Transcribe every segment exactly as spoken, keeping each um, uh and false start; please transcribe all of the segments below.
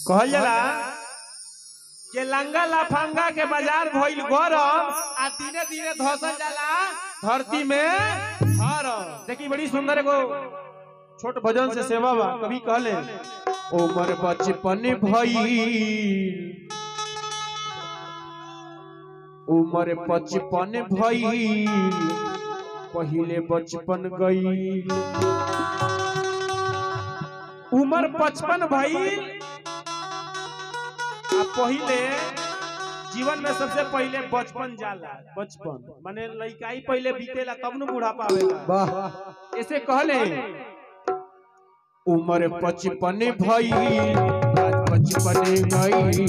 कहल जाला के लंगा लाफंगा के बाजार भइल गरम आ दिने दिने धसल जाला धरती में हर। देखी बड़ी सुंदर एगो छोट भजन से सेवा बा। कभी कहले उमर बचपन भइल उमर बचपन भइल पहिले बचपन गई। उमर बचपन भइल आ पहिले जीवन में सबसे पहिले बचपन जाला। बचपन माने लइकाई पहिले बीतेला तब न बुढ़ापा आवेला। वाह ऐसे कहले उमर बचपन भइल आज बचपन गई।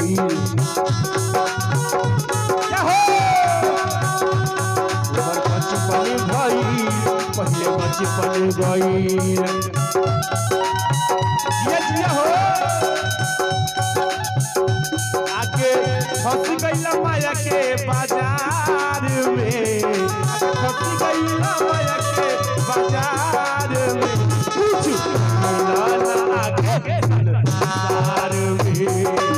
क्या हो उमर बचपन भइल पहिले बचपन गई। जिया जिया हो फंस गईला माया के बाजार में फंस गईला माया के बाजार में कुछ मिला ना आगे संसार में।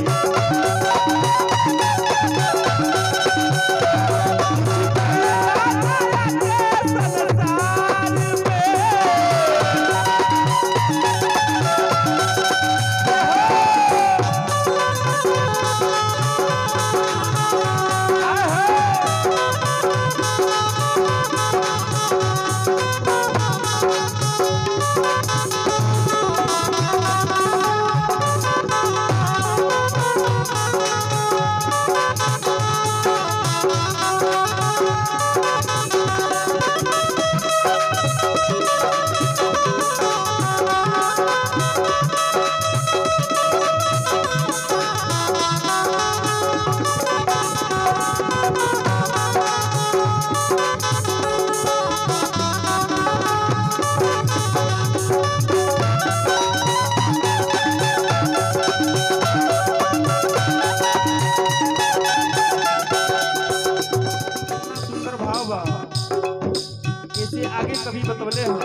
आगे कभी बतवले हो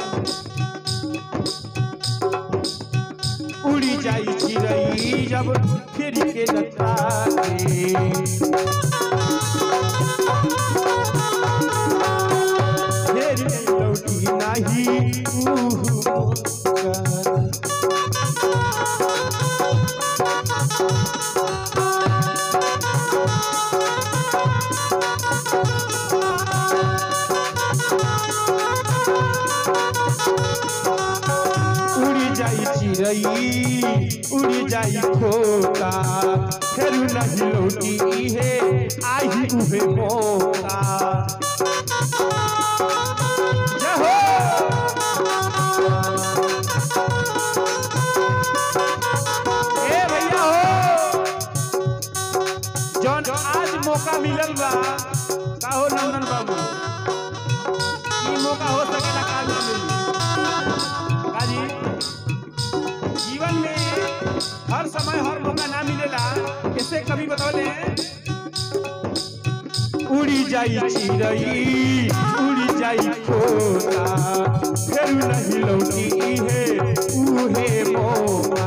उड़ी जाई चिड़ई जब फिर के नचाए फिर लौटी नहीं चिड़ई उड़ी जाई खोता फिर नहीं लौटी है आई उहे मौका। जहो ए भैया हो जौन आज मौका मिलल बा का हो नंदन बाबू ई मौका हो सकेला काल ना मिली काजी। जीवन में हर समय हर मौका ना मिलेला। इसे कभी बतौले उड़ी जाई चिड़ई उड़ी जाई खोता फिर नहीं लौटी है उहे मौका।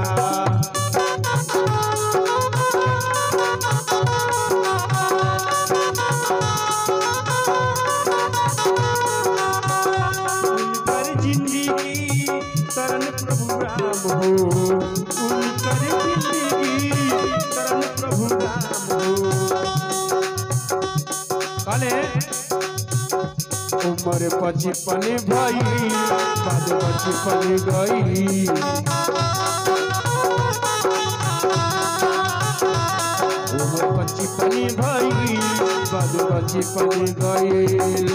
उनकर जिंदगी शरण प्रभु राम हो उनकर जिंदगी शरण प्रभु राम हो। कहले उमर बचपन भइल बाद बचपन गई। उमर बचपन भइल बाद बचपन गई।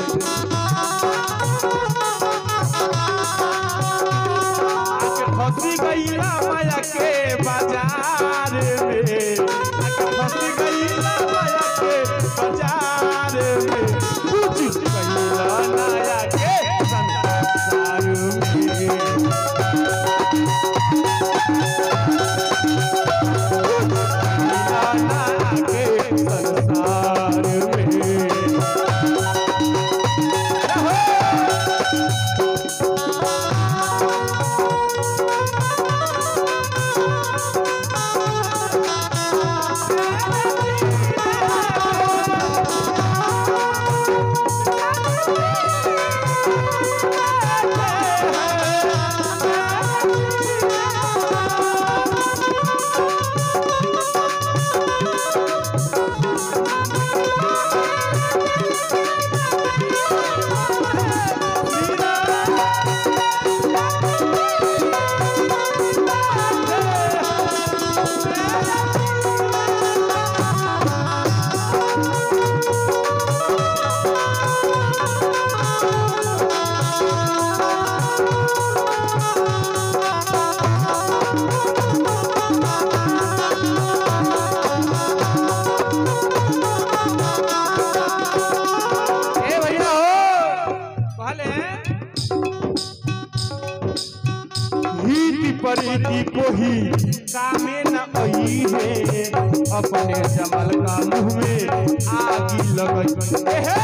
फंसी गईला माया के बाजार में फंसी गईला माया के बाजार में कुछ गईला माया के संसार में। गईला माया के संसार में। कामे न आई है अपने जमल का मुंह में आगी लगई हे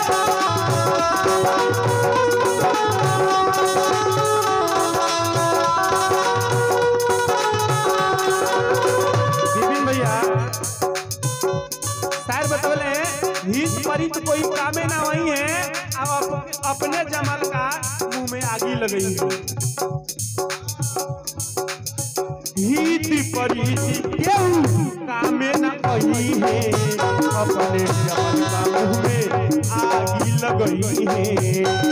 विपिन भैया शायर बतौले हित परित कोई कामे ना आई है अब अपने जमल का मुंह में आगी लगई हित परित केहू कामे ना आई है अपने जमल का मुंह में आगी लगई है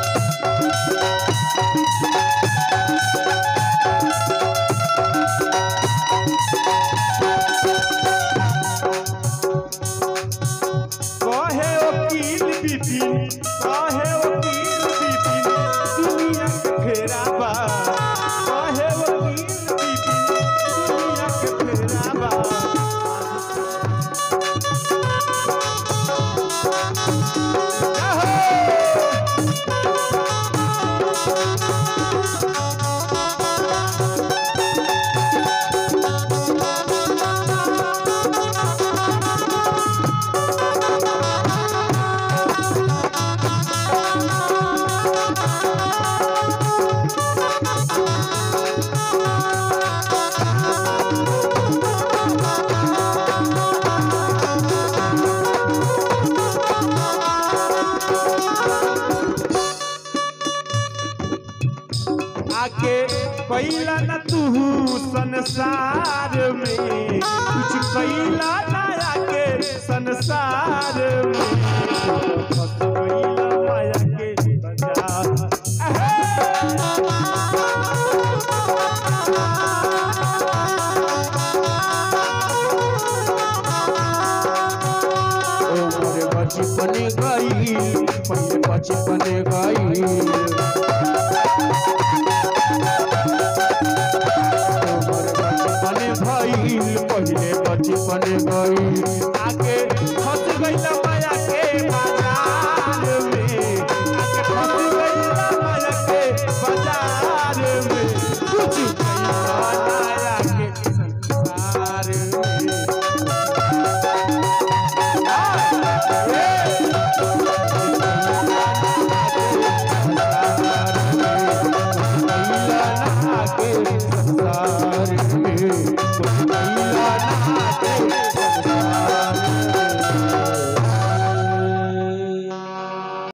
आके कैला न तू संसार में कुछ कैला ना आके संसार में फंस कैला माया के बाजार ओ मोरे बचपन गई पहले बचपन गई पहले बचपन गई आके फंस गई माया के बाजार में आके फंस गई माया के बाजार में कुछ